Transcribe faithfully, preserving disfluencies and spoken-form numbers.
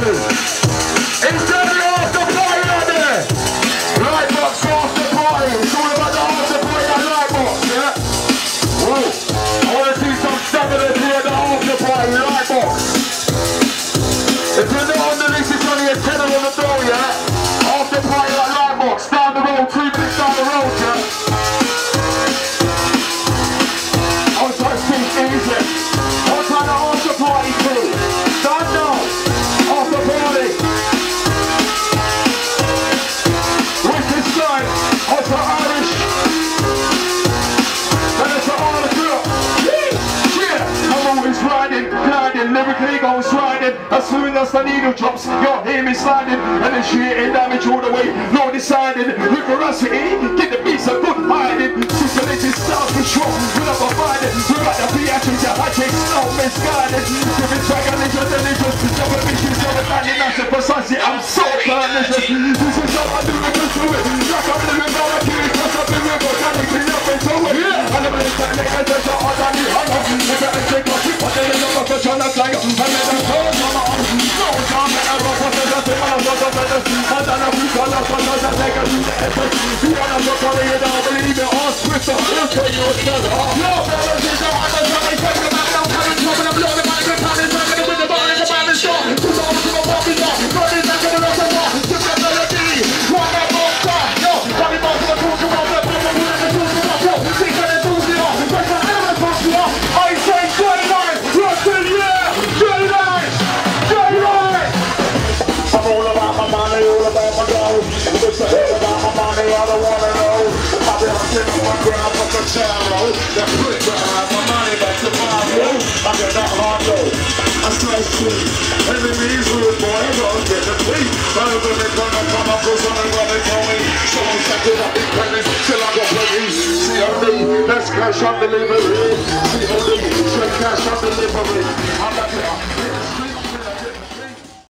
two. Instead of the after party out there. Lightbox after party. It's all about the after party at Lightbox, yeah? Whoa. I want to see some stubbornness here at the after party, Lightbox. If you're not on the list, it's only a tenner on the door, yeah? After party at Lightbox, down the road, two minutes down the road, yeah? I'll try to speak easy. I'll try to after party too. Stand now. After party. Wicked side. I'll try Irish. And it's an Irish girl. Yeah. I'm always riding, gliding, lyrically going sliding. As soon as the needle drops, you'll hear me sliding. And then shooting damage all the way. No deciding. With veracity, get the beats a good hiding. Systematic style control. Without providing. Without the theatrics, the hijinks, no misguided. Giving dragonicious, delicious. Double missions, double landing, massive precisely. I'm so pernicious. This is how I do it, just do it. Like I'm living down a key, cause I've been with organically up into it. And I'm in the neck, and there's a hard on the hunter. If I take my shit, but then I'm not gonna try to flag. And then I'm going on my arm. No, I'm not a rough, but I'm not a rough, but I'm not a rough, but I'm not a rough, but I'm not a rough, but I'm not a rough, but I'm not a rough, but I'm not a believe it, all Swift, I'll tell you what's going on. No, fellas, it's not, I'm not trying to take it back, I'm coming, coming, I'm blowing, I'm going to come in, I'm going to win the ball, I'm going to store, two dollars to my pocket, running back to the rest of the war, to the melody, one more more, no, running back to the pool, to one more, I'm going to do the one, yo, six hundred two zero, that's an element of you, I say Jayline, Russell, yeah, Jayline, Jayline. I'm all about my money, all about my gold, it's the hell about my money, I don't want to know. I've been sitting on ground for the channel. That quick behind my money back to my room. I got that hard low. I say sweet. Enemies rude boy, don't get the beat. I'm gonna come up on my clothes on and run it for me. Someone sacked it up in pennies till I got plenty. C O D, let's cash on delivery. C O D, straight cash on delivery. I'm back here.